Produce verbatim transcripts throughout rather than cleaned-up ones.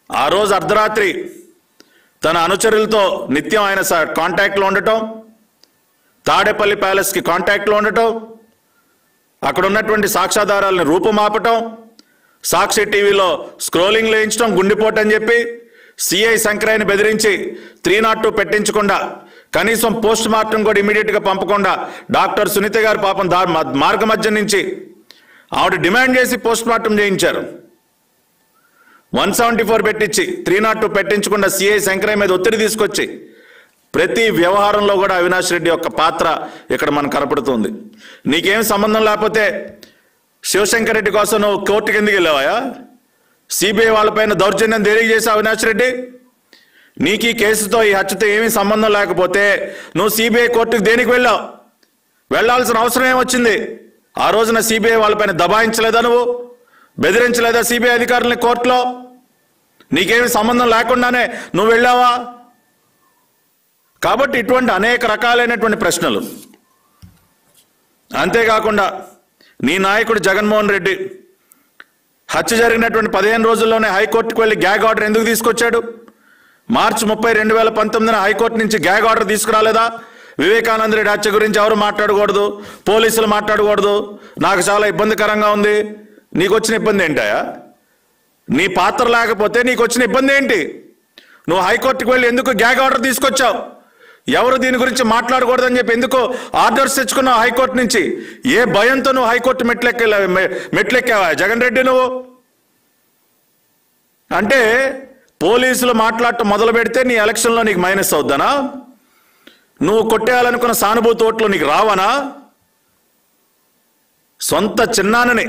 ఆ రోజు అర్ధరాత్రి తన అనుచరులతో నిత్యం ఆయన కాంటాక్ట్లో ఉండటం, తాడేపల్లి ప్యాలెస్కి కాంటాక్ట్లో ఉండటం, అక్కడ ఉన్నటువంటి సాక్ష్యాధారాలను రూపుమాపటం, సాక్షి టీవీలో స్క్రోలింగ్ వేయించడం, గుండెపోటు అని చెప్పి సిఐ శంకరయ్యని బెదిరించి త్రీ నాట్ టూ పెట్టించకుండా, కనీసం పోస్ట్ మార్టం కూడా ఇమీడియట్గా పంపకుండా డాక్టర్ సునీత గారు పాపం దా మార్గ మధ్య నుంచి ఆవిడ డిమాండ్ చేసి పోస్ట్ మార్టం చేయించారు. వన్ సెవెంటీ ఫోర్ పెట్టించి త్రీ నాట్ టూ పెట్టించకుండా సిఐ శంకరయ్య మీద ఒత్తిడి తీసుకొచ్చి ప్రతి వ్యవహారంలో కూడా అవినాష్ రెడ్డి యొక్క పాత్ర ఇక్కడ మనకు కనపడుతుంది. నీకేం సంబంధం లేకపోతే శివశంకర్ రెడ్డి కోసం నువ్వు కోర్టుకి ఎందుకు వెళ్ళావా? సిబిఐ వాళ్ళపైన దౌర్జన్యం దేనికి చేసావు అవినాష్ రెడ్డి? నీకు ఈ కేసుతో ఈ హత్యతో ఏమీ సంబంధం లేకపోతే నువ్వు సిబిఐ కోర్టుకు దేనికి వెళ్ళావు? వెళ్లాల్సిన అవసరం ఏమొచ్చింది? ఆ రోజున సిబిఐ వాళ్ళపైన దబాయించలేదా, నువ్వు బెదిరించలేదా సిబిఐ అధికారులని కోర్టులో? నీకేమి సంబంధం లేకుండానే నువ్వు వెళ్ళావా? కాబట్టి ఇటువంటి అనేక రకాలైనటువంటి ప్రశ్నలు. అంతేకాకుండా నీ నాయకుడు జగన్మోహన్ రెడ్డి హత్య జరిగినటువంటి పదిహేను రోజుల్లోనే హైకోర్టుకు వెళ్ళి గ్యాగ్ ఆర్డర్ ఎందుకు తీసుకొచ్చాడు? మార్చి ముప్పై రెండు వేల పంతొమ్మిదిన హైకోర్టు నుంచి గ్యాగ్ ఆర్డర్ తీసుకురాలేదా? వివేకానంద రెడ్డి హత్య గురించి ఎవరు మాట్లాడకూడదు, పోలీసులు మాట్లాడకూడదు, నాకు చాలా ఇబ్బందికరంగా ఉంది. నీకు వచ్చిన ఇబ్బంది ఏంటయా? నీ పాత్ర లేకపోతే నీకు వచ్చిన ఇబ్బంది ఏంటి? నువ్వు హైకోర్టుకు వెళ్ళి ఎందుకు గ్యాగ్ ఆర్డర్ తీసుకొచ్చావు? ఎవరు దీని గురించి మాట్లాడకూడదని చెప్పి ఎందుకు ఆర్డర్స్ తెచ్చుకున్నావు హైకోర్టు నుంచి? ఏ భయంతో నువ్వు హైకోర్టు మెట్లెక్కి మెట్లెక్కావా జగన్ రెడ్డి నువ్వు? అంటే పోలీసులు మాట్లాడటం మొదలు పెడితే నీ ఎలక్షన్లో నీకు మైనస్ అవుద్దనా? నువ్వు కొట్టేయాలనుకున్న సానుభూతి ఓట్లు నీకు రావనా? సొంత చిన్నానని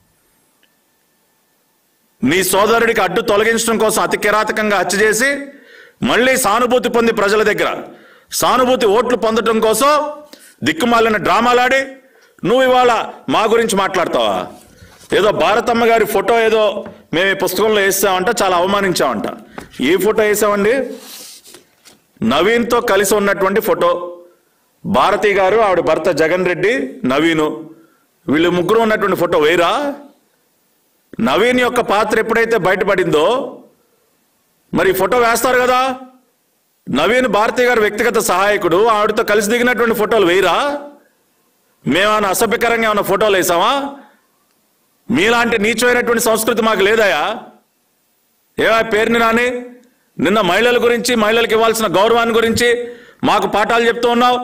నీ సోదరుడికి అడ్డు తొలగించడం కోసం అతి కిరాతకంగా హత్య చేసి మళ్ళీ సానుభూతి పొంది ప్రజల దగ్గర సానుభూతి ఓట్లు పొందడం కోసం దిక్కుమాలిన డ్రామాలాడి నువ్వు ఇవాళ మా గురించి మాట్లాడతావా? ఏదో భారతమ్మ గారి ఫోటో ఏదో మేము ఈ పుస్తకంలో వేసామంట, చాలా అవమానించామంట. ఏ ఫోటో వేసామండి? నవీన్తో కలిసి ఉన్నటువంటి ఫోటో. భారతి గారు, ఆవిడ భర్త జగన్ రెడ్డి, నవీను, వీళ్ళు ముగ్గురు ఉన్నటువంటి ఫోటో వేరా? నవీన్ యొక్క పాత్ర ఎప్పుడైతే బయటపడిందో మరి ఫోటో వేస్తారు కదా. నవీన్ భారతి గారు వ్యక్తిగత సహాయకుడు, ఆవిడతో కలిసి దిగినటువంటి ఫోటోలు వేయరా? మేమేమైనా అసభ్యకరంగా ఏమైనా ఫోటోలు వేసామా? మీలాంటి నీచమైనటువంటి సంస్కృతి మాకు లేదయా? ఏవా పేరుని రాని నిన్న మహిళల గురించి, మహిళలకు ఇవ్వాల్సిన గౌరవాన్ని గురించి మాకు పాఠాలు చెప్తూ ఉన్నావు.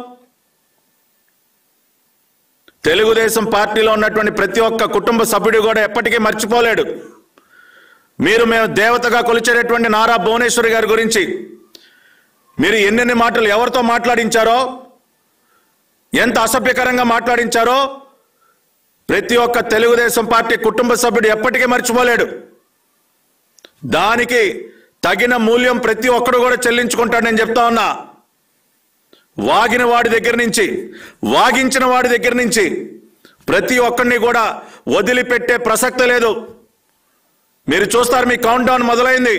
తెలుగుదేశం పార్టీలో ఉన్నటువంటి ప్రతి ఒక్క కుటుంబ సభ్యుడు కూడా ఎప్పటికీ మర్చిపోలేడు. మీరు మేము దేవతగా కొలిచేటటువంటి నారా భువనేశ్వరి గారి గురించి మీరు ఎన్నెన్ని మాటలు ఎవరితో మాట్లాడించారో, ఎంత అసభ్యకరంగా మాట్లాడించారో ప్రతి ఒక్క తెలుగుదేశం పార్టీ కుటుంబ సభ్యుడు ఎప్పటికీ మర్చిపోలేడు. దానికి తగిన మూల్యం ప్రతి ఒక్కడు కూడా చెల్లించుకుంటాడని చెప్తా ఉన్నా. వాగిన వాడి దగ్గర నుంచి, వాగించిన వాడి దగ్గర నుంచి ప్రతి ఒక్కడిని కూడా వదిలిపెట్టే ప్రసక్తి లేదు. మీరు చూస్తారు, మీ కౌంట్ డౌన్ మొదలైంది.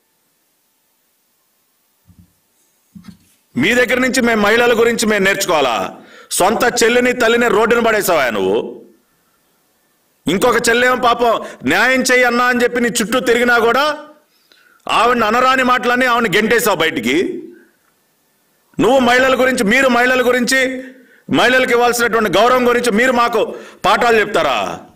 మీ దగ్గర నుంచి మేము మహిళల గురించి మేము నేర్చుకోవాలా? సొంత చెల్లిని తల్లిని రోడ్డును పడేసావా నువ్వు? ఇంకొక చెల్లేమో పాపం న్యాయం చెయ్యి అన్నా అని చెప్పి నీ చుట్టూ తిరిగినా కూడా ఆవిడని అనరాని మాటలన్నీ ఆవిడని గెంటేసావు బయటికి. నువ్వు మహిళల గురించి, మీరు మహిళల గురించి, మహిళలకు ఇవ్వాల్సినటువంటి గౌరవం గురించి మీరు మాకు పాఠాలు చెప్తారా?